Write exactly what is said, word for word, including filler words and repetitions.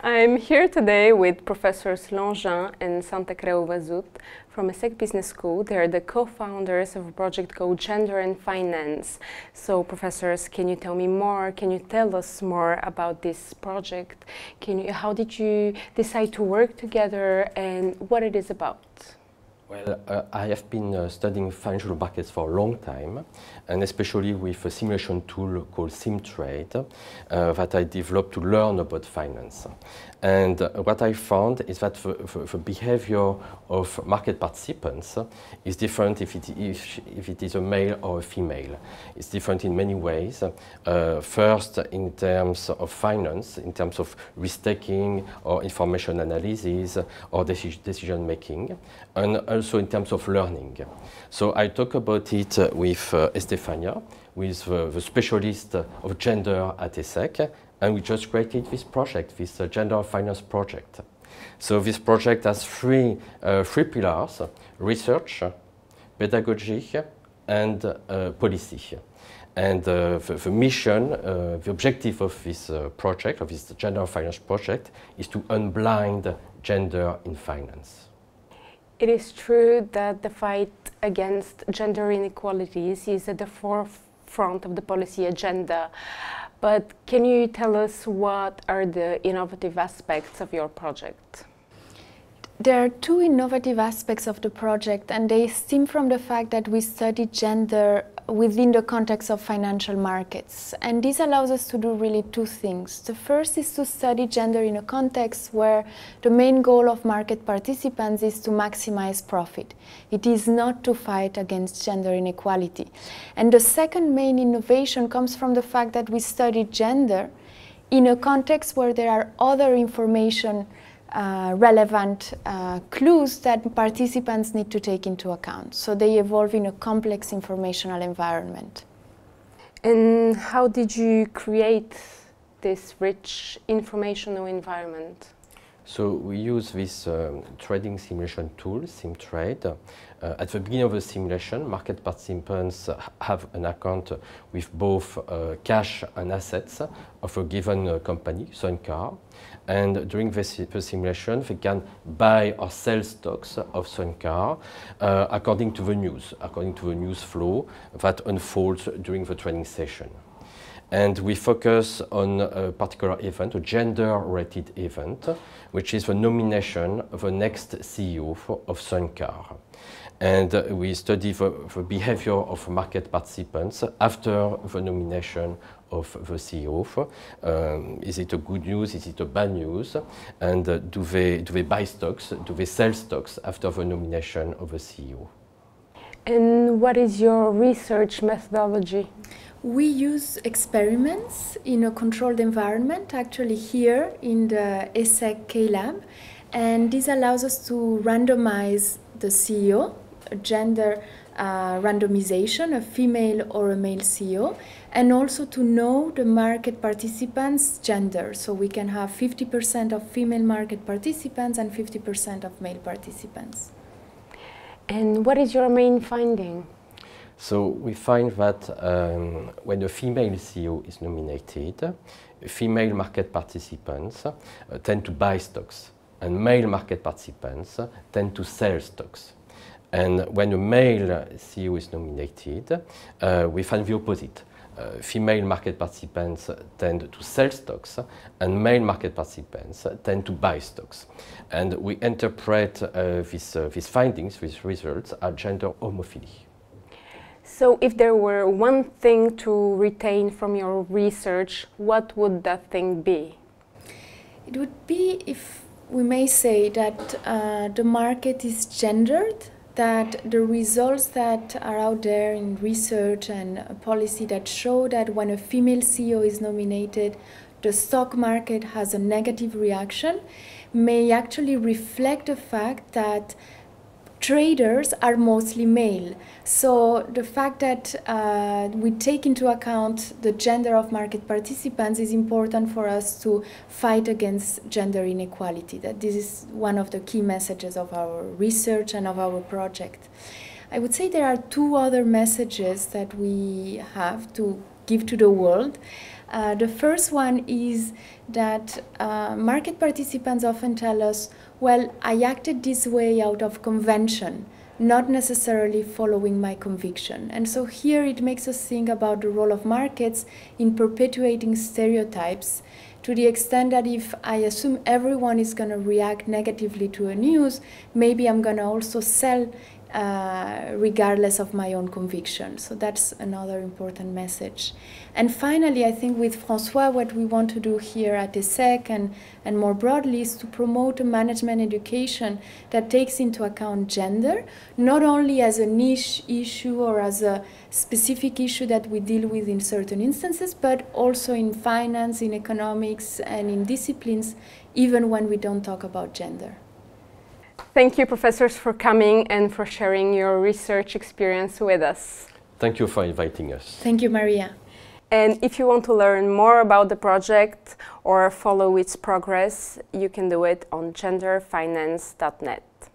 I'm here today with Professors Longin and Santacreu-Vasut from ESSEC Business School. They're the co-founders of a project called Gender and Finance. So, professors, can you tell me more? Can you tell us more about this project? Can you, how did you decide to work together and what it is about? Well, uh, I have been uh, studying financial markets for a long time, and especially with a simulation tool called SimTrade uh, that I developed to learn about finance. And uh, what I found is that the, the, the behavior of market participants is different if it, if, if it is a male or a female. It's different in many ways. Uh, first, in terms of finance, in terms of risk-taking or information analysis or deci decision making, and also in terms of learning. So I talk about it uh, with uh, Estefania, with uh, the specialist of gender at ESSEC, and we just created this project, this uh, gender finance project. So this project has three, uh, three pillars: research, pedagogy, and uh, policy. And uh, the, the mission, uh, the objective of this uh, project, of this gender finance project, is to unblind gender in finance. It is true that the fight against gender inequalities is at the forefront of the policy agenda. But can you tell us what are the innovative aspects of your project? There are two innovative aspects of the project, and they stem from the fact that we study gender within the context of financial markets. And this allows us to do really two things. The first is to study gender in a context where the main goal of market participants is to maximize profit. It is not to fight against gender inequality. And the second main innovation comes from the fact that we study gender in a context where there are other information Uh, relevant uh, clues that participants need to take into account. So they evolve in a complex informational environment. And how did you create this rich informational environment? So we use this um, trading simulation tool, SimTrade. Uh, at the beginning of the simulation, market participants have an account with both uh, cash and assets of a given uh, company, Santacreu. And during this, the simulation, they can buy or sell stocks of Santacreu uh, according to the news, according to the news flow that unfolds during the trading session. And we focus on a particular event, a gender-related event, which is the nomination of the next C E O of Santacreu. And uh, we study the, the behavior of market participants after the nomination of the C E O. Um, is it a good news? Is it a bad news? And uh, do they, do they buy stocks? Do they sell stocks after the nomination of the C E O? And what is your research methodology? We use experiments in a controlled environment, actually here in the ESSEC K-Lab, and this allows us to randomize the C E O, a gender uh, randomization, a female or a male C E O, and also to know the market participants' gender. So we can have fifty percent of female market participants and fifty percent of male participants. And what is your main finding? So we find that um, when a female C E O is nominated, female market participants uh, tend to buy stocks, and male market participants uh, tend to sell stocks. And when a male C E O is nominated, uh, we find the opposite. Uh, female market participants tend to sell stocks, and male market participants tend to buy stocks. And we interpret uh, this, uh, these findings, these results, as gender homophily. So if there were one thing to retain from your research, what would that thing be? It would be, if we may say, that uh, the market is gendered, that the results that are out there in research and policy that show that when a female C E O is nominated, the stock market has a negative reaction, may actually reflect the fact that traders are mostly male. So the fact that uh, we take into account the gender of market participants is important for us to fight against gender inequality. That this is one of the key messages of our research and of our project. I would say there are two other messages that we have to give to the world. Uh, the first one is that uh, market participants often tell us, well, I acted this way out of convention, not necessarily following my conviction. And so here it makes us think about the role of markets in perpetuating stereotypes, to the extent that if I assume everyone is going to react negatively to a news, maybe I'm going to also sell Uh, regardless of my own conviction. So that's another important message. And finally, I think with François, what we want to do here at ESSEC and, and more broadly is to promote a management education that takes into account gender, not only as a niche issue or as a specific issue that we deal with in certain instances, but also in finance, in economics, and in disciplines, even when we don't talk about gender. Thank you, professors, for coming and for sharing your research experience with us. Thank you for inviting us. Thank you, Maria. And if you want to learn more about the project or follow its progress, you can do it on gender finance dot net.